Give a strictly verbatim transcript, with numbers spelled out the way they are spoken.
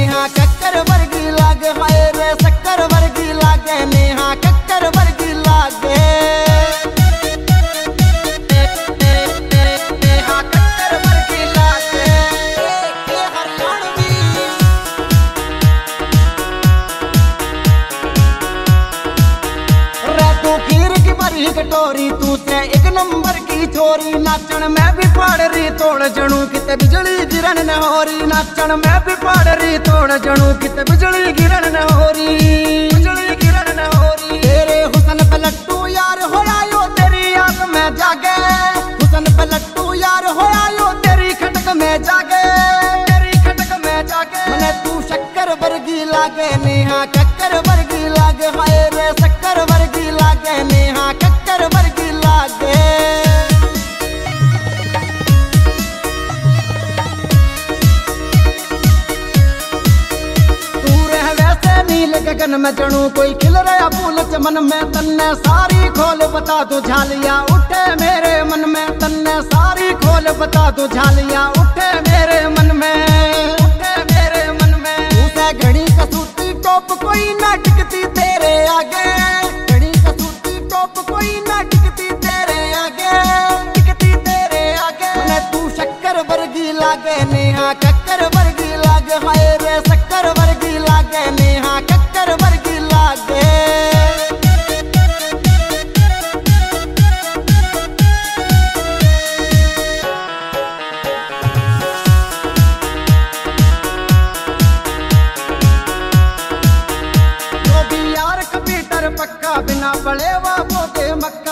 नेहा कक्कर वर्गी लागे, हाय रे शक्कर वर्गी लागे, नेहा कक्कर वर्गी लागे। नेहा कक्कर वर्गी लागे, ये हरियाणवी। रे तू खीर की भरी कटोरी, तू से एक नंबर की छोरी, नाचन में भी पाड़ रही तोड़ जणू किते बिजली गिरन न होरी, नाचन में भी पाड़ रही तोड़ जणू किते बिजली गिरन न होरी, बिजली गिरन न होरी। तेरे हुसन पे लट्टू यार होया यो तेरी आंख में जागे, हुसन पे लट्टू यार होया यो तेरी खटक में जागे, तेरी खटक में जागे। मने तू शक्कर वर्गी लागे, नेहा कक्कर वर्गी लागे, हाय रे शक्कर वर्गी लागे, नेहा कक्कर वर्गी लागे। नील गगन में जणू कोई खिल रहा फूल चमन में, तन्ने सारी खोल बता दो झालियां उठे मेरे मन में, तन्ने सारी खोल बता दो झालियां उठे मेरे मन में, उठे मेरे मन में। उसे घड़ी कसूती टोप कोई ना टिकती तेरे आगे, घड़ी कसूती टोप कोई ना टिकती तेरे आगे, टिकती तेरे आगे। मने तू शक्कर वर्गी लागे, नेहा कक्कर वर्गी लागे, हाय रे शक्कर वर्गी लागे, नेहा कक्कर वर्गी लागे। जो भी यार कंप्यूटर पक्का बिना पड़े वो पोते मक्का,